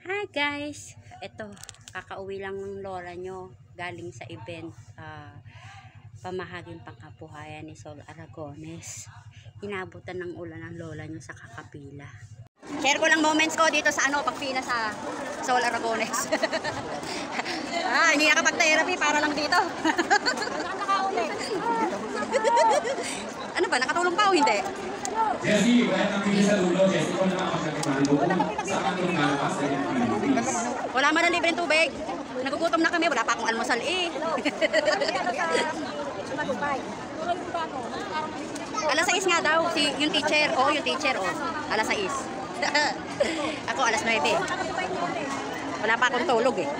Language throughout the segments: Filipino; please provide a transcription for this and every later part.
Hi guys, ito kakauwi lang ng lola nyo galing sa event pamahaging pangkabuhayan ni Sol Aragones. Inabutan ng ulan ng lola nyo sa kakapila. Share ko lang moments ko dito sa pagpila sa Sol Aragones. Hindi nakapag-therapy para lang dito. Ano ba, nakatulong pa o hindi? Jessie, wala nang pili sa dulo. Jessie, kung naman ako sa kanong nalpas sa Wala man ang libreng tubig. Nagugutom na kami, wala pa akong almusal eh. Alas 6 nga daw, yung teacher. Oo, yung teacher. Alas 6. Ako alas 9 eh. Wala pa akong tulog eh.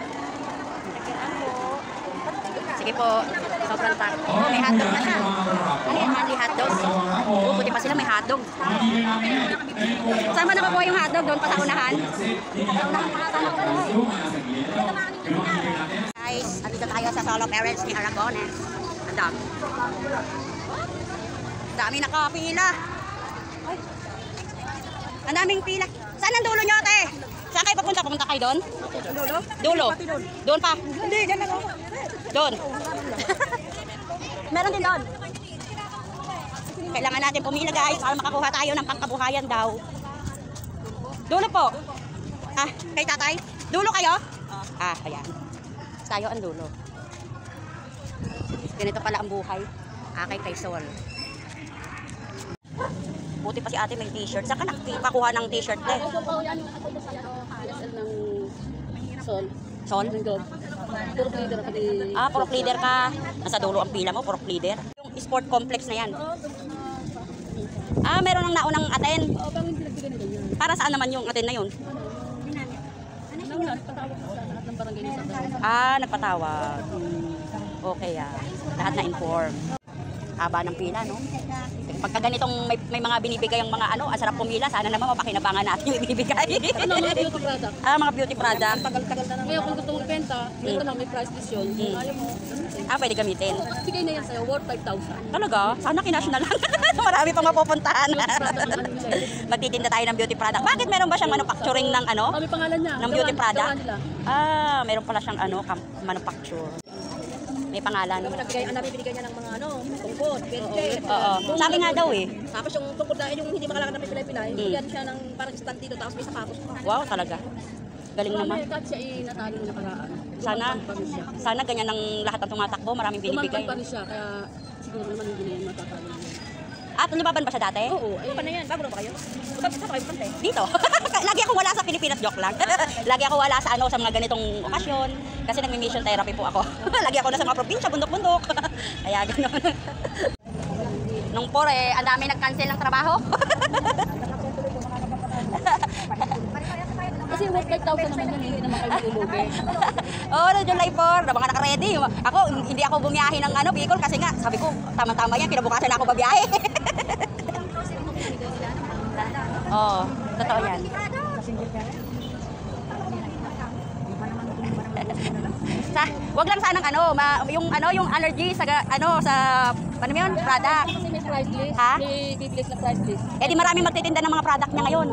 Sige po, sobrang takot. May hotdog na siya. May hotdog. Buti pa sila may hotdog. Saan ba nakakuha yung hotdog? Doon pa sa unahan? Guys, andito tayo sa solo parents ni Aragones. Ang dami nakapila. Ang daming pila. Saan ang dulo nyo, ate? Saan kayo papunta? Pupunta kayo doon? Dulo? Dulo. Doon pa? Hindi, dyan lang ako. Doon. Meron din doon. Kailangan natin pumila guys para makakuha tayo ng pangkabuhayan daw. Dulo po. Kay tatay? Dulo kayo? Ayan. Tayo ang dulo. Ganito pala ang buhay. Kay Sol. Buti pa si ate may t-shirt. Saan ka nakakuha ng t-shirt eh? Sol. Sol? Puro leader ka din. Puro leader ka. Nasa dulo ang pila mo, puro leader. Yung sport complex na yan. Meron ng naunang aten. Bakit pinagbigyan nila yun? Para saan naman yung aten na yun? Nagpatawag sa lahat ng barangay nila. Nagpatawag. Okay lahat na inform. Haba ng pila, no? Pagka ganitong may mga binibigay ang mga ang sarap pumila, sana naman mapakinabangan natin yung ibibigay. Mga beauty product? Mga beauty product. Tagal-tagal na. Ngayon kung gusto mong ibenta, ito lang may price list yun. Ayaw mo. Pwede gamitin. Bigay na yan sa'yo, worth 5,000. Talaga? Sana kinash na lang. Marami pang mapupuntahan. Magtitinda tayo ng beauty product. Bakit meron ba siyang manufacturing ng May pangalan niya. ng beauty product? Meron pala siyang manufacture. May pangalan. Ang dami binigay niya ng mga tungkod, bente. Sabi nga daw eh. Tapos yung tungkod na yung hindi makalakad na pilay-pilay, bigyan siya ng parang stand dito, tapos may sapatos pa. Wow, talaga. Galing naman. Kahit siya natalo na nakaraan. Sana ganyan ang lahat ng tumatakbo, maraming binibigay. Tumatakbo pa rin siya, kaya siguro naman hindi na yan matatalo. Lumaban ba siya dati? Oo. Ano na yan? Bago na ba kayo? Saan kayo punta eh? Dito. Lagi ako wala sa Pilipinas, joke lang. Lagi ako wala sa sa mga ganitong okasyon. Kasi nagmi-mission therapy po ako. Lagi ako na sa mga probinsya, bundok-bundok. Kaya gano'n. Nung ang dami nag-cancel ng trabaho. Kasi worth 5,000 naman yun, hindi naman kayo matulugi. July 4, mga naka-ready. Ako, hindi ako bumiyahe ng Bicol kasi nga, sabi ko, tama-tama yan, pinabukasan na ako babiyahe. Totoo yan. Wag lang sanang yung allergy sa ano yun, product. Kasi may price list, may biblis na price list. Di marami magtitinda ng mga product niya ngayon.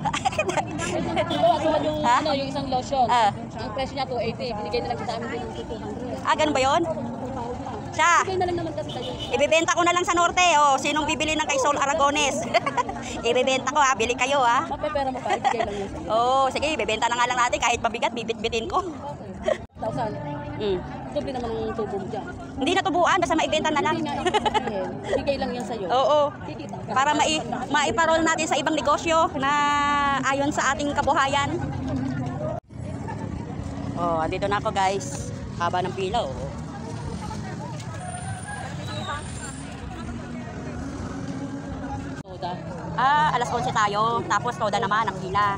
Yung isang lotion, ang presyo niya 280, binigay na lang sa amin din 200. Ganun ba yun? Siya. Bigay na lang naman kasi tayo. Ibebenta ko na lang sa norte. Sinong bibili ng kay Sol Aragones? Ibebenta ko bili kayo Mapepera mo pa, ibigay lang yun. Sige, ibebenta na nga lang natin kahit mabigat, bibit-bitin ko. 1,000. Doble naman ang tubo mo dyan. Hindi natubuan, basta maibenta na lang. Bigay lang yan sa'yo. Oo. Para maiparol natin sa ibang negosyo na ayon sa ating kabuhayan. Andito na ako guys. Haba ng pila Soda. Alas 11 tayo, tapos toda naman ang pila.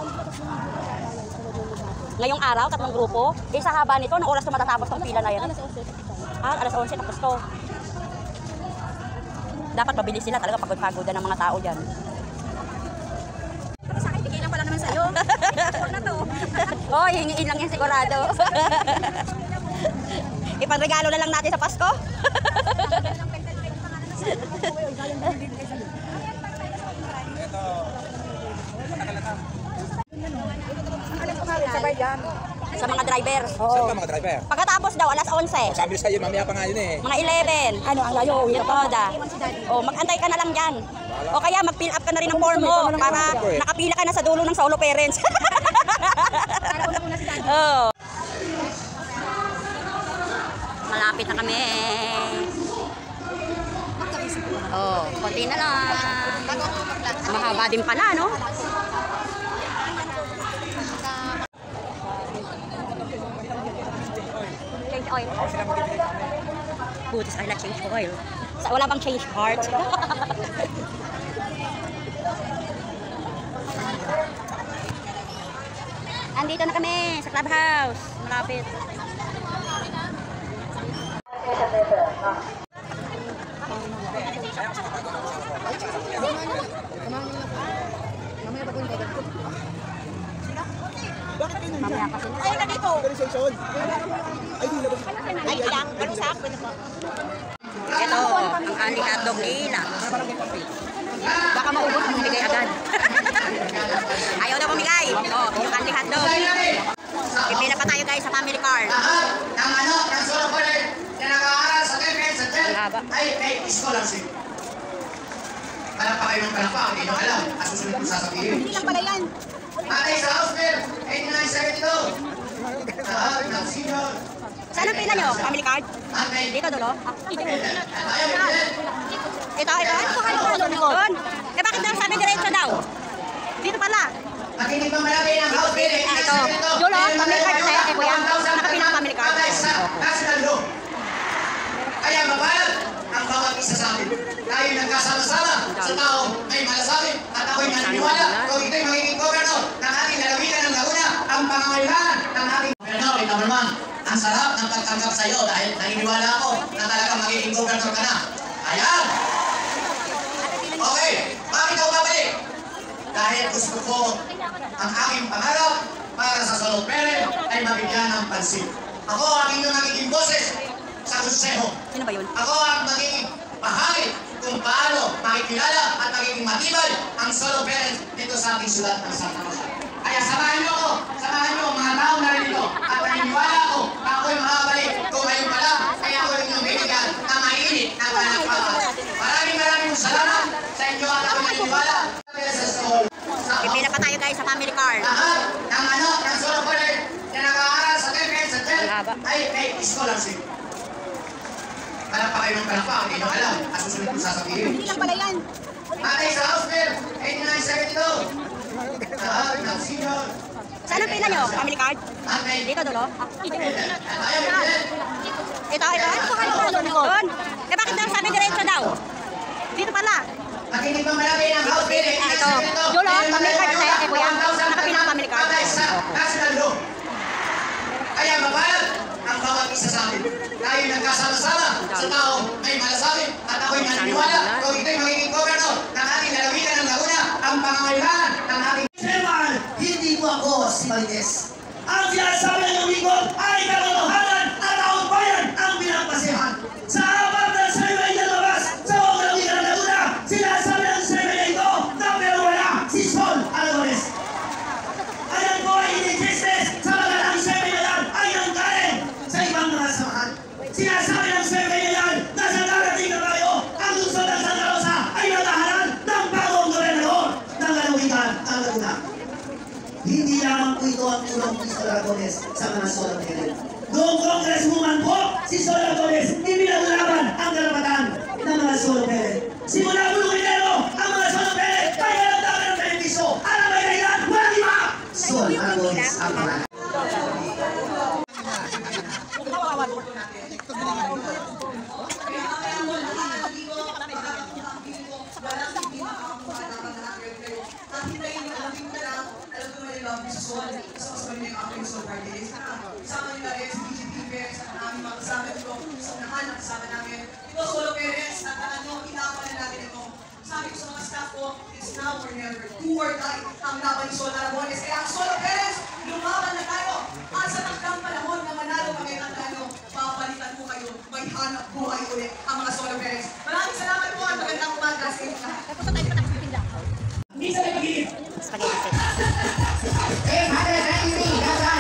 Ngayong araw, 3 grupo. Sa haba nito, anong oras na matatapos ng pila na yan? Alas 11. Alas 11 tapos to. Dapat mabilis sila talaga, pagod-pagod ng mga tao dyan. Sa akin, bigay lang pala naman sa'yo. Na to. Hingiin lang yan sigurado. Ipanregalo na lang natin sa Pasko. Ito. sabay yan. Sa mga driver. Saan ka mga driver? Pagkatapos daw, alas 11. Sabi ko sa'yo, mamaya pa nga yun eh. Mga 11. Ano, ang layo, uwi Ito da. O, mag-antay ka na lang dyan. O kaya mag-fill up ka na rin ng form mo para nakapila ka na sa dulo ng solo parents. Oh. Malapit na kami. Oh, konti na lang. Mahaba din pala, no? Change oil. Buti sa kanila change oil. Wala bang change part? Andito na kami sa clubhouse. Malapit. Mamaya pa sila. Ay, ganito! Ay, ilang. Ano sa akin? Ito, ang ali hotdog nila. Baka maubos mo bigay agad. Ayaw na bumigay. Oh, yung ali hotdog. Pipila pa tayo guys sa family car. Ng solo caller na nag-aaral sa TEPED sa TEL ay may scholarship. Palapa kayo ng palapa, hindi nyo alam. At susunod kong sasabihin. Hindi lang pala yan. Atay sa house bill, 8972. Lahat ng senior. Saan ang pila nyo? Family card? Atay. Dito, dulo? Ayaw mo din. Ito. Doon. Eh bakit daw sabi diretso daw? Dito pala. Makinig pa malaki ng house bill, Ito. Dulo, family card na eh, kuya. Nakapila ang family card. Atay sa national law. Kaya mabayad ang bawat isa sa amin. Tayo nagkasama-sama sa taong may malasakit at ako'y naniniwala kung ito'y magiging governor ng ating lalawigan ng Laguna ang pangangailangan ng ating governor. Ito naman, ang sarap ng pagtanggap sa iyo dahil naniniwala ako na talagang magiging governor ka na. Ayan! Okay, bakit ako babalik? Dahil gusto ko ang aking pangarap para sa solo parent ay mabigyan ng pansin. Ako ang inyong nagiging boses sa konseho. Sino ba yun? Ako ang magiging bahagi kung paano makikilala at magiging matibay ang solo parents dito sa ating sulat ng Santa Rosa. Kaya samahan niyo ako, samahan niyo ang mga tao na rin dito at naniniwala ako na ako'y makabalik kung ngayon pa lang kaya ako inyong bibigyan na mainit ng panagpapas. Maraming salamat sa inyo at ako'y naniniwala. Pipila pa tayo guys sa family car. Lahat ng solo parent na nag-aaral sa TEPED sa TEL ay may scholarship. Palapa kayo ng palapa, hindi nyo alam. At susunod kong sasabihin. Hindi lang pala yan. Atay sa house bill, 8972. Lahat ng senior. Saan ang pila nyo? Family card? Atay. Dito, dulo? Ayaw mo din. Ito. Doon. Eh bakit daw sabi diretso daw? Dito pala. Makinig pa malaki ng house bill, Ito. Dulo, family card na eh, kuya. Nakapila ang family card. Atay sa national law. Kaya mabayad ang bawat isa sa amin. Tayo nagkasama-sama sa taong may malasakit at ako'y naniniwala kung ito'y magiging governor ng ating lalawigan ng Laguna ang pangangailangan ng ating Seman, hindi mo ako si Valdez. Ang sinasabi ng lingkod ay katotohanan at taong bayan ang pinagpasehan. Sa apat ng survey na labas sa buong lalawigan ng Laguna, sinasabi ng survey na ito na pero wala si Sol Aragones. Ayan po ay in-justice sa magalang survey na yan ay nanggaling sa ibang mga samahan. Sinasabi ng survey na yan na sa darating na tayo, ang lungsod ng Santa Rosa ay natahanan ng bagong gobernador ng lalawigan ng Laguna. Hindi lamang po ito ang tulong ni Sol Aragones sa mga solo parent. Noong congresswoman po, si Sol Aragones, ipinaglaban ang karapatan ng mga solo parent. Simula po nung Enero, ang mga solo parent kaya ang dami ng benepisyo. Alam ay kailan, walang iba! Sol Aragones ang pangalan. Kasama nila rin si BGP parents at ang aming mga kasama ito sa unahan at kasama namin. Ito, solo parents, at ano, inapan na natin ito. Sabi ko sa mga staff ko, it's now or never. Do or die ang laban ni Sol Aragones. Kaya ang solo parents, lumaban na tayo. At sa takdang panahon na manalo kami at ano, papalitan po kayo. May hanap buhay ulit ang mga solo parents. Maraming salamat po at magandang umaga sa inyo lahat. Minsan ay pag-ibig. Spaghetti set. Eh,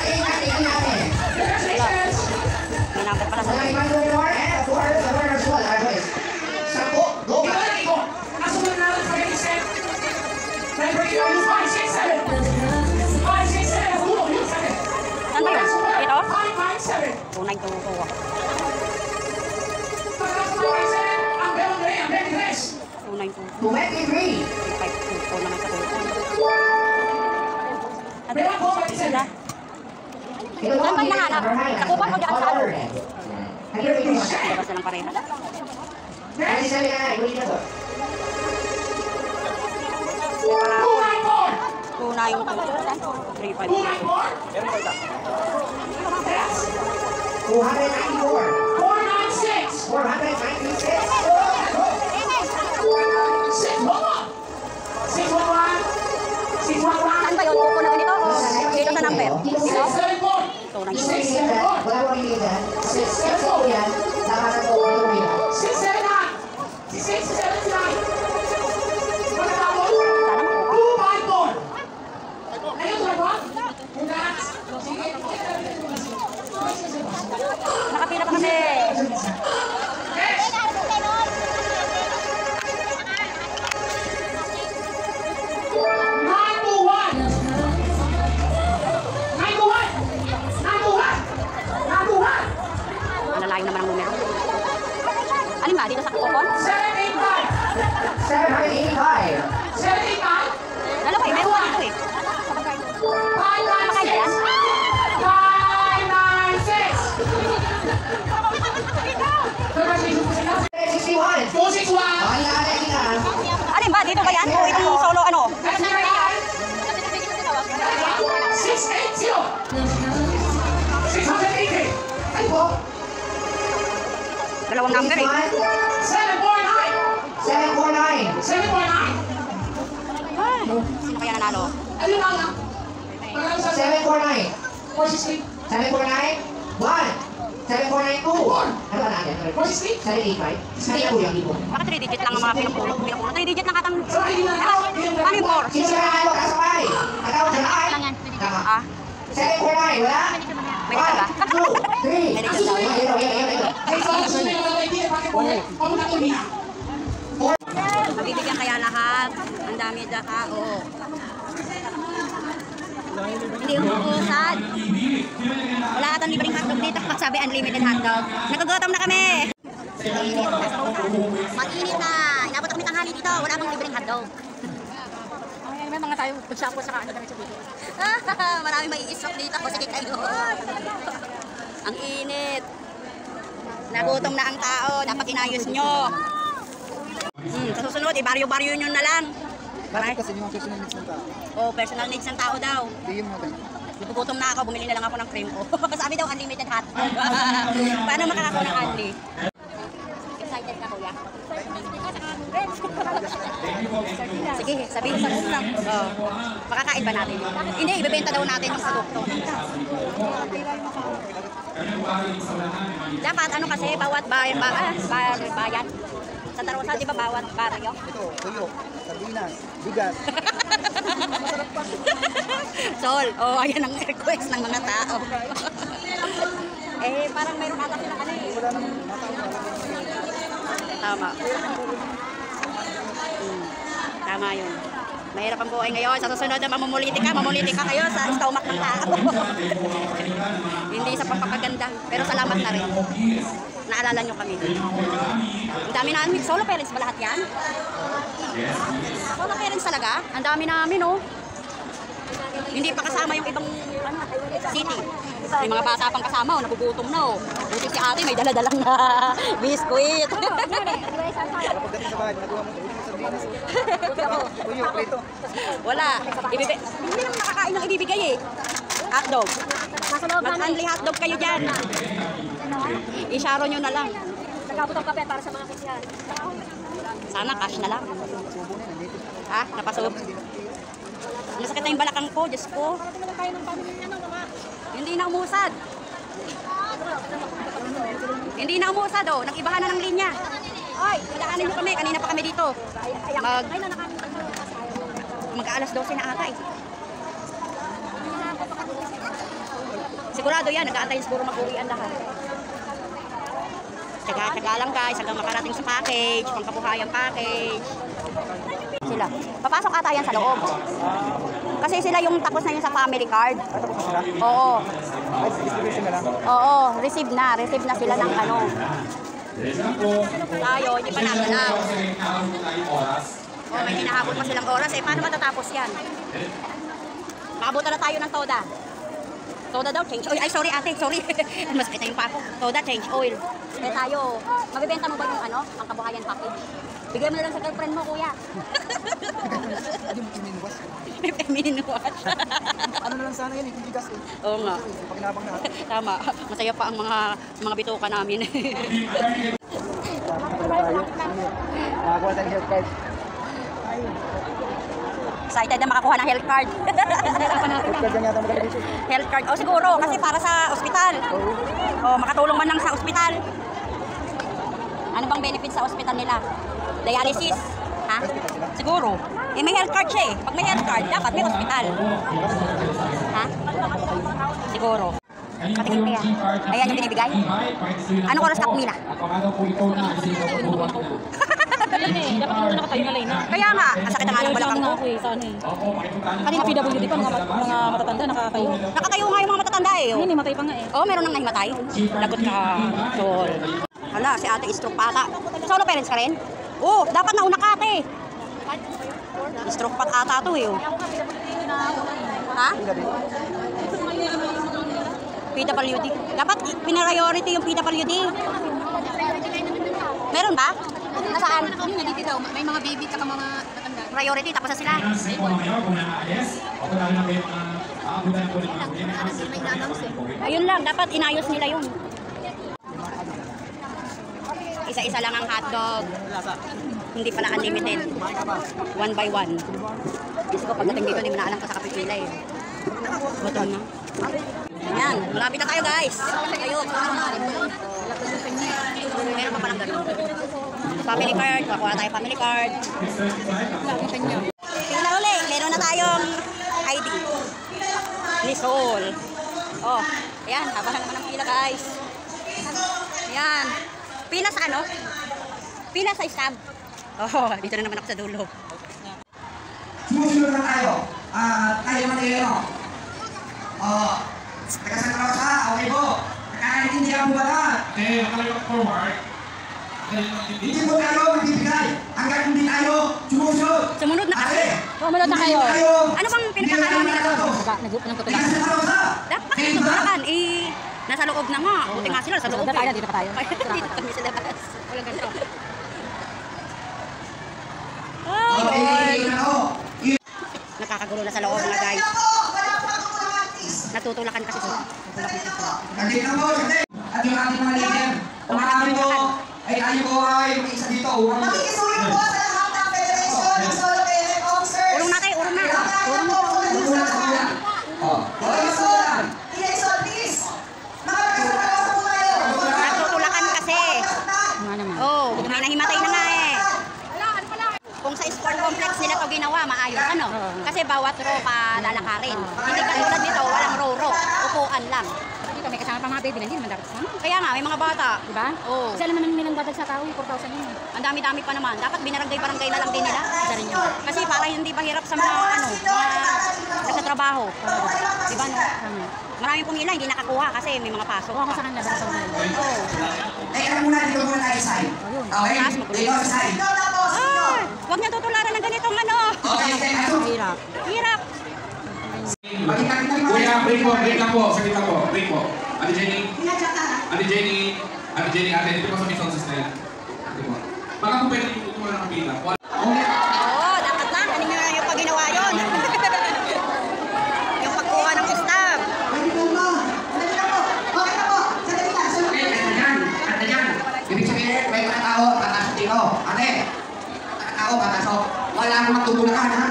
23. 5-2 naman sa kulitan. Sila. Saan ba hinahanap? Sa kupon o dyan sa ano? Labas na lang pareha. 97 na, Tuna yung 3-5. 294. 496. 496. Saan ba yun? Kuko na ganito? O dito sa number? Dito? Ito na yun. Wala ko rin 6 yan. Nakasan ko rin. 679. Sana makuha. Nakapila pa kami. Malalayo naman ang numero. Alin ba? Dito sa kupon? 785. Lalo kayo, meron dito eh. Makaya yan? 61. 461. Okay na, kita. Alin ba? Dito ba yan? O itong solo ano? 680. 680. Ay po. Dalawang number eh. 749. 749. 749. Sino kaya nanalo? Ayun lang lang. 749. 460. 749. 1. 749. 2. Ano ba natin? 460. 785. Hindi na po yung ipo. Baka 3 digit lang ang mga pinapulot. 3 digit lang katang... Paano yung 4? Sino na kayo kasabay? Atawag sa lahat. Tama. Ah, 749. Wala? may dito ba? 1, 2, 3. May dito daw. Ay, so, susunod yung mga kaibigan, bakit po? Papunta ko niya. Mabibigyan kaya lahat. Ang dami daka. Oo. Hindi umuusad. Wala atang libreng hotdog dito. Sabi unlimited hotdog. Nagagutom na kami. Mag-init na. Inabot kami tanghali dito. Wala pang libreng hotdog. May mga tayo magsapo sa kaano dito. Maraming may isok dito. Sige kayo. Ang init. Nagutom na ang tao. Dapat inayos nyo. Sa susunod, ibaryo-baryo nyo na lang. Bakit kasi yung personal needs ng tao? Oh, personal needs ng tao daw. Tingin mo natin. Nagugutom na ako, bumili na lang ako ng cream ko. Sabi daw, unlimited hot. Paano makakakuha ng unli? Excited ka, kuya? Sige, sabihin sa lang. Oh. Makakain ba natin? Hindi, ibebenta daw natin yung produkto. Dapat ano kasi, bawat bayan, bayan. Sa Tarosa, di ba bawat baryo? Ito, tuyo, sardinas, bigas. Sol, oh, ayan ang request ng mga tao. Eh, parang mayroon ata silang ano eh. Wala namang matang. Tama. Tama yun. Mahirap ang buhay ngayon. Sa susunod na mamumulitika kayo sa stomach ng tao. Hindi sa pampakaganda. Pero salamat na rin. Naalala nyo kami. Ang dami namin. Solo parents ba lahat yan? Solo parents talaga? Ang dami namin, oh. Hindi pa kasama yung ibang city. May mga bata pang kasama, oh, nagugutom na, oh. Buti si ate, may dala-dalang na biskuit. Pagdating sa bahay, nagawa mo sardinas. Tuyo, prito. Wala. Hindi naman nakakain ng ibibigay eh. Hotdog. Mag-unli hotdog kayo dyan. Isyaro nyo na lang. Nagabot ang kape para sa mga kisyan. Sana cash na lang. Ha? Napasub. Nasakit na yung balakang ko, Diyos ko. Hindi na umusad. Hindi na umusad, oh. Nag-ibahan na ng linya. Ay, ilaanin nyo kami. Kanina pa kami dito. Magka-alas 12 na ata eh. Sigurado yan, nag-aantayin siguro mag-uwian lahat. Tsaga-tsaga lang guys, hanggang makarating sa package, pangkabuhayan package. Sila. Papasok ata yan sa loob. Kasi sila yung tapos na yun sa family card. Oo. Oo, receive na sila ng ano. Tayo, hindi pa namin alam. Oh, may hinahabol pa silang oras eh. Paano matatapos yan? Makabutan na tayo ng Toda. Toda daw, change oil. Ay, sorry ate, sorry. Masakit na yung pa ako. Toda, change oil. Kaya tayo, magbibenta mo ba yung ano, ang kabuhayan package? Bigay mo na lang sa girlfriend mo, kuya. Miniwash. Ano na lang sana yan, hindi gas eh. Oo nga. Pakinabang na. Tama. Masaya pa ang mga bituka namin. Nakakuha tayong health card. Excited na makakuha ng health card. Health card lang yata maganda dito. Health card. Oh, siguro. Kasi para sa ospital. Oh, makatulong man lang sa ospital. Ano bang benefits sa ospital nila? Dialysis? Ha? Siguro. Eh, may health card siya eh. Pag may health card, dapat may ospital. Ha? Siguro. Patingin kaya. Ayan yung binibigay. Anong oras ka pumila? Ayun eh, dapat muna nakatayo na lane na. Kaya nga, ang sakit na nga ng balakang ko. Ako eh, sa ano eh. Kanina PWD pa, mga matatanda nakakayo. Nakatayo nga yung mga matatanda eh. Ayun eh, matay pa nga eh. Oh, meron nang nahimatay. Lagot ka. Tol. Hala, si ate stroke pa ata. Solo parents ka rin? Oh, dapat nauna ka ate. Stroke pa ata to eh. Oh. Ha? PWD. Dapat pinariority yung PWD. Meron ba? Nasaan? Yun, dito daw. May mga baby at mga matanda. Priority, tapos na sila. Ayun lang, dapat inayos nila yun. Isa-isa lang ang hotdog. Hindi pala unlimited. 1 by 1. Kasi ko pagdating dito, hindi mo na alam pa sa kapitila eh. Gutom na. Ayan, malapit na tayo guys. Ayun. Meron pa palang ganun. Family card, kukuha tayo family card. Pila ulit, meron na tayong ID. Lisol. Oh, ayan, haba naman ang pila guys. Ayan. Pila sa ano? Pila sa stab. Oh, dito na naman ako sa dulo. Sumusunod na tayo. Tayo Manileno. Taga Santa Rosa, okay po. Nakakaintindihan po ba lahat? forward. Hindi po tayo magbibigay hanggang hindi tayo sumusunod. Sumunod na kasi. Sumunod na kayo. Ano bang pinagkakaroon nila doon? Nagtutulak. Taga Santa Rosa. Dapat tutulakan. Eh, nasa loob na nga. Buti nga sila sa loob. Tayo, dito pa tayo. Dito kami sa labas. Walang ganito. Nakakagulo na sa loob mga guys. Natutulakan kasi sila. Nandito po, at yung ating mga leader. Umarami po, ay tayo po ay isa dito. Makikisulit po sa lahat ng Federation ng Solo Parent Officers. Urong na tayo, urong na. Urong na. Election, please. Makakasama po tayo. Natutulakan kasi. Oh, may nahimatay na nga eh. Kung sa sport complex nila to ginawa, maayos. Ano? Kasi bawat row pa lalakarin. Hindi katulad nito, walang row-row. Upuan lang. Dito may kasama pa mga baby na hindi naman dapat kasama. Kaya nga, may mga bata. Diba? Oo. Kasi alam naman nilang dadag sa tao, 4,000 yun. Ang dami-dami pa naman. Dapat binarangay-barangay na lang din nila. Isa rin yun. Kasi para hindi mahirap sa mga mga nagtatrabaho. Diba no? Maraming pumila, hindi nakakuha kasi may mga pasok. Kuha ko sa kanila, baka sa kanila. Oo. Teka muna, dito muna tayo side. Okay? Dito sa side. Ay, huwag niya tutularan ng ganitong ano. Okay, teka. Hirap. Hirap. Kuya, break lang po. Saglit lang po. Break po. Ate Jenny. Ate Jenny, ate, dito po sa Miss Onces na yan. Baka po pwede yung tutuwa ng kapila. Oo, dapat lang. Ano nga yung pag ginawa yun? Yung pagkuha ng stab. Ate yan. Ibig sabihin, may tao, patasok dito. Ate, tao, patasok. Wala namang tutulakan, ha?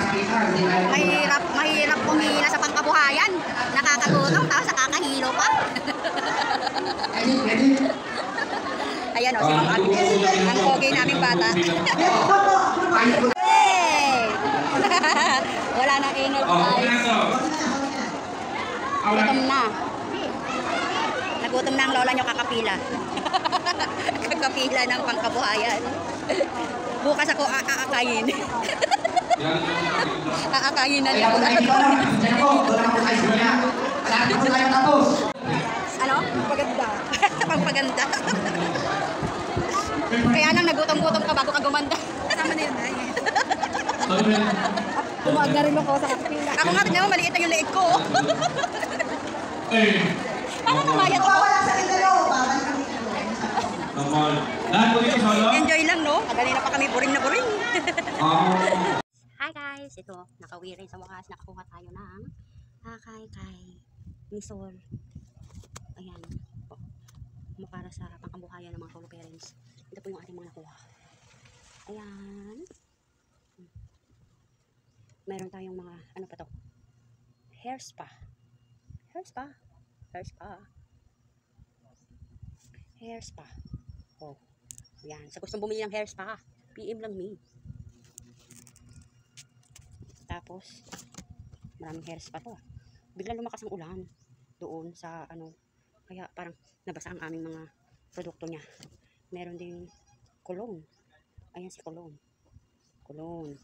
Mahirap pumila sa pangkabuhayan. Nakakatulong, tapos nakakahilo pa. Ayan o, si Ma'am Abby. Ang pogi naming bata. Hey! Wala nang ingat guys. Gutom na. Nagutom na ang lola nyo kakapila. Kakapila ng pangkabuhayan. Bukas ako aakayin. Aakayin na niya. Ano? Paganda. Pagpaganda. Kaya lang nagutom-gutom ka bago ka gumanda. Tama na yun. ko sa kapila. Ako nga, tignan mo, maliit na yung leeg ko. Eh. Paano namayat ako? Wala sa Mindoro, babalik kami dito. Naman. Lahat po dito solo? Enjoy lang, no? Kanina pa kami buring na buring. Ah. Hi guys! Ito, nakauwi rin sa wakas. Nakakuha tayo ng kay ni Sol. Ayan. Para sa pangkabuhayan ng mga solo parents. Ito po yung ating mga nakuha. Ayan. Meron tayong mga, ano pa to? Hair spa. Hair spa. Hair spa. Hair spa. Oh. Ayan. Sa gustong bumili ng hair spa, PM lang me. Tapos, maraming hair spa to. Biglang lumakas ang ulan doon sa ano. Kaya parang nabasa ang aming mga produkto niya. Meron ding cologne. Ayan si cologne. Cologne.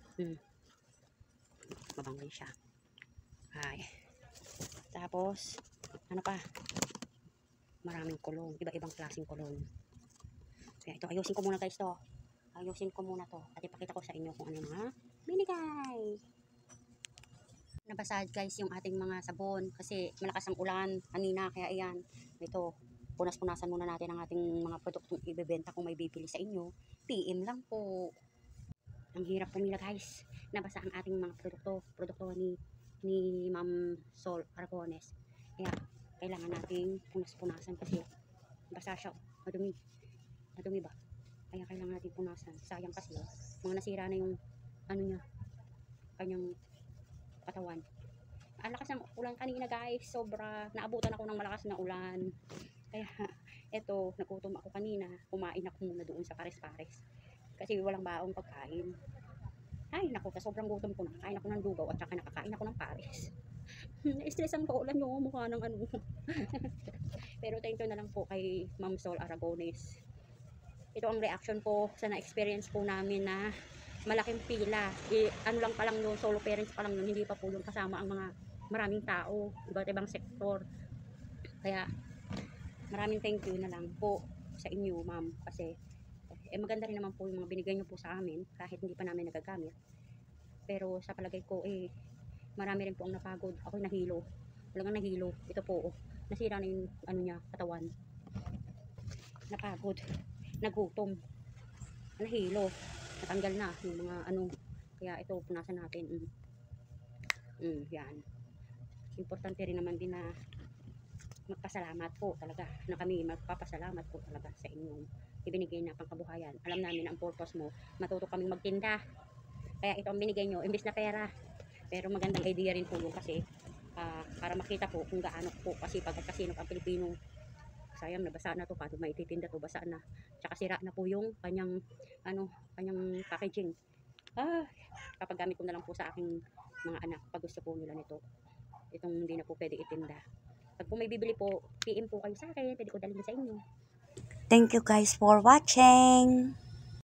Mabango siya. Ay. Tapos, ano pa? Maraming cologne. Iba-ibang klaseng cologne. Kaya ito, ayusin ko muna guys to. Ayusin ko muna to. At ipakita ko sa inyo kung ano yung mga binigay. Nabasad guys yung ating mga sabon kasi malakas ang ulan kanina, kaya ayan, ito punas-punasan muna natin ang ating mga produktong ibebenta. Kung may bibili sa inyo, PM lang po. Ang hirap pumila guys, nabasa ang ating mga produkto ni Ma'am Sol Aragones, kaya kailangan nating punas-punasan kasi basa siya, madumi ba, kaya kailangan natin punasan. Sayang kasi mga nasira na yung ano niya, kanyang katawan. Ang lakas ng ulan kanina guys, sobra. Naabutan ako ng malakas na ulan. Kaya eto, nagutom ako kanina. Kumain ako muna doon sa pares-pares. Kasi walang baong pagkain. Ay naku, sobrang gutom ko na. Kain ako ng lugaw at saka nakakain ako ng pares. Na-stressan ko, ulan yung mukha ng ano. Pero thank you na lang po kay Ma'am Sol Aragones. Ito ang reaction ko sa na-experience po namin na malaking pila. Ano lang pa lang yung solo parents pa lang yun, hindi pa po yung kasama ang mga maraming tao, iba't ibang sektor. Kaya maraming thank you na lang po sa inyo ma'am, kasi maganda rin naman po yung mga binigay nyo po sa amin kahit hindi pa namin nagagamit. Pero sa palagay ko marami rin po ang napagod. Ako nahilo, talagang nahilo. Ito po nasira na yung ano niya, katawan. Napagod, nagutom, nahilo, natanggal na yung mga ano. Kaya ito punasan natin. Yan. Importante rin naman din na magpasalamat po talaga, na kami magpapasalamat po talaga sa inyong ibinigay na pangkabuhayan. Alam namin ang purpose mo, matuto kaming magtinda, kaya ito ang binigay nyo imbis na pera. Pero magandang idea rin po yung kasi para makita po kung gaano po kasi pagkasinop ang Pilipino. Sayang, nabasa na to, paano maititinda to, basa na, tsaka sira na po yung kanyang kanyang packaging. Papagamit ko na lang po sa aking mga anak pag gusto po nila nito. Itong hindi na po pwede itinda. Pag po may bibili po, PM po kayo sa akin, pwede ko dalhin sa inyo. Thank you guys for watching.